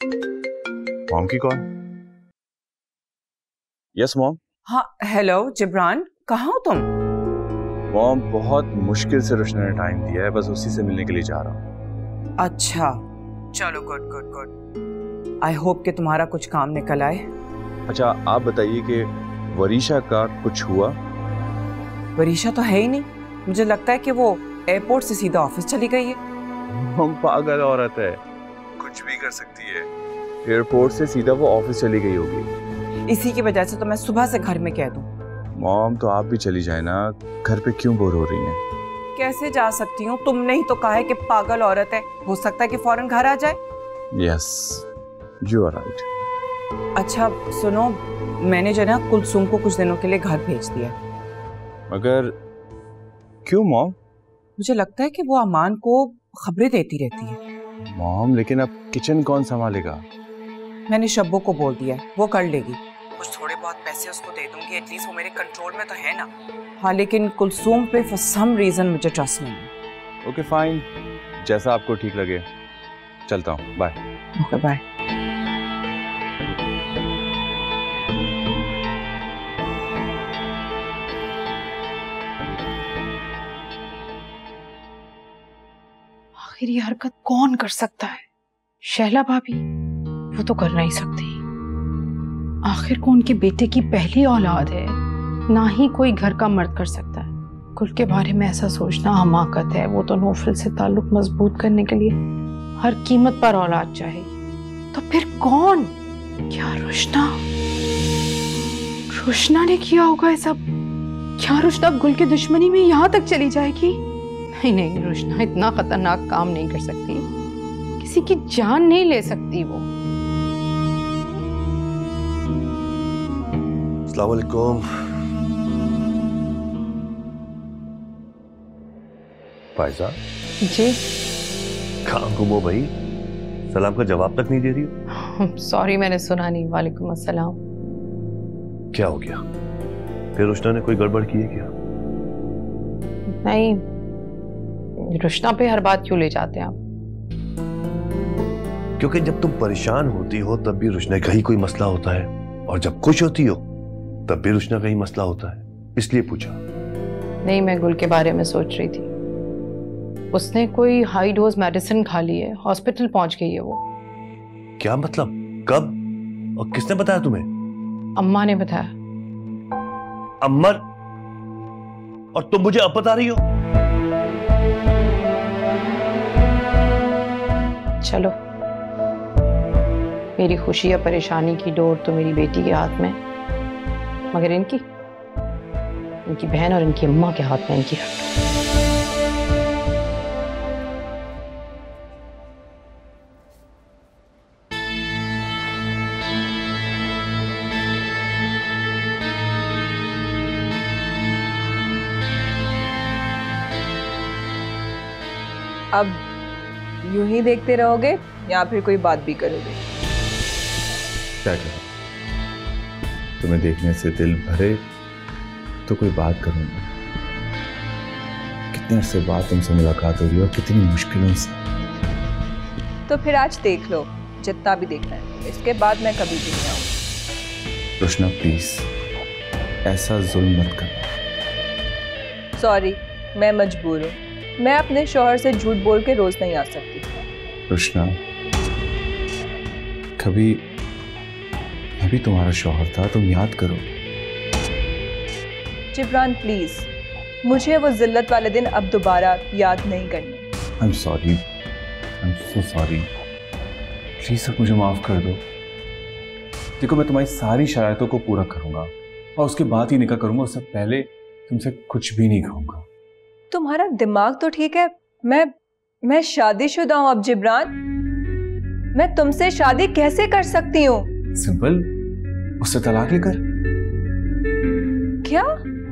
Mom की call. Yes mom. हाँ hello Jibran, कहाँ हो तुम? मॉम बहुत मुश्किल से रुशना ने टाइम दिया है, बस उसी से मिलने के लिए जा रहा हूँ। अच्छा चलो, good good good. I hope कि तुम्हारा कुछ काम निकल आए। अच्छा आप बताइए कि वरीशा का कुछ हुआ? वरीशा तो है ही नहीं, मुझे लगता है कि वो एयरपोर्ट से सीधा ऑफिस चली गई है। हम पागल औरत है, कुछ भी कर सकती है। एयरपोर्ट से सीधा वो ऑफिस चली गई होगी। इसी की वजह से तो मैं सुबह से घर में कह दूं। मॉम तो आप भी चली जाए ना, घर पे क्यों बोर हो रही हैं? कैसे जा सकती हूँ, तुमने ही तो कहा है कि पागल औरत है, हो सकता है कि फौरन घर आ जाए। Yes you are right. अच्छा सुनो, मैंने जो ना कुलसुम को कुछ दिनों के लिए घर भेज दिया। मगर क्यों मॉम? मुझे लगता है कि वो अमान को खबरें देती रहती है। मॉम लेकिन अब किचन कौन संभालेगा? मैंने शब्बो को बोल दिया है, वो कर लेगी। कुछ थोड़े बहुत पैसे उसको दे दूंगी, एटलीस्ट वो मेरे कंट्रोल में तो है ना। हाँ लेकिन कुलसुम पे फॉर सम रीजन मुझे ट्रस्ट नहीं है। ओके फाइन, जैसा आपको ठीक लगे। चलता हूँ, बाय। Okay bye. आखिर ये हरकत कौन कर सकता है? शैला भाभी, वो तो कर नहीं सकती। आखिर को उनके बेटे की पहली औलाद है, ना ही कोई घर का मर्द कर सकता है। कुल के बारे में ऐसा सोचना हमाकत है। वो तो नौफल से ताल्लुक मजबूत करने के लिए हर कीमत पर औलाद चाहेगी। तो फिर कौन? क्या रुशना? रुशना ने किया होगा ये सब? क्या रुशना गुल की दुश्मनी में यहां तक चली जाएगी? नहीं नहीं, रुशना इतना खतरनाक काम नहीं कर सकती, किसी की जान नहीं ले सकती वो। अस्सलाम वालेकुम। फायजा जी कहाँ गुम हो भाई? सलाम का जवाब तक नहीं दे रही हो। सॉरी, मैंने सुना नहीं। वालेकुम अस्सलाम। क्या हो गया? फिर रुशना ने कोई गड़बड़ की है क्या? नहीं, रुशना पे हर बात क्यों ले जाते हैं आप? क्योंकि जब तुम परेशान होती हो तब भी रुशना का ही कोई मसला होता है, और जब खुश होती हो तब भी रुशना का ही मसला होता है, इसलिए पूछा। नहीं, मैं गुल के बारे में सोच रही थी। उसने कोई हाई डोज मेडिसिन खा ली है, हॉस्पिटल पहुंच गई है वो। क्या मतलब? कब और किसने बताया तुम्हें? अम्मा ने बताया। अम्मर? और तुम मुझे अब बता रही हो? चलो, मेरी खुशी या परेशानी की डोर तो मेरी बेटी के हाथ में, मगर इनकी बहन और इनकी अम्मा के हाथ में इनकी हट। अब यूं ही देखते रहोगे या फिर कोई बात भी करोगे? क्या करूं? तुम्हें देखने से दिल भरे तो कोई बात करूंगा। कितने अरसे बाद तुमसे मुलाकात हो रही है और कितनी मुश्किलों से। तो फिर आज देख लो, जितना भी देखना है। इसके बाद मैं कभी भी नहीं आऊंगी। रुशना प्लीज ऐसा जुल्म मत करना। सॉरी, मैं मजबूर हूँ। मैं अपने शौहर से झूठ बोल के रोज नहीं आ सकती। रुशना, कभी मैं भी तुम्हारा शौहर था, तुम याद करो। जिब्रान प्लीज, मुझे वो जिल्लत वाले दिन अब दोबारा याद नहीं करने। I am sorry, I am so sorry. Please अब मुझे माफ कर दो। देखो मैं तुम्हारी सारी शरारतों को पूरा करूंगा और उसके बाद ही निकाह करूंगा। उससे पहले तुमसे कुछ भी नहीं कहूंगा। तुम्हारा दिमाग तो ठीक है। मैं शादीशुदा हूं अब जिब्रान। मैं तुमसे शादी कैसे कर सकती हूँ? सिंपल, उससे तलाक लेकर। क्या?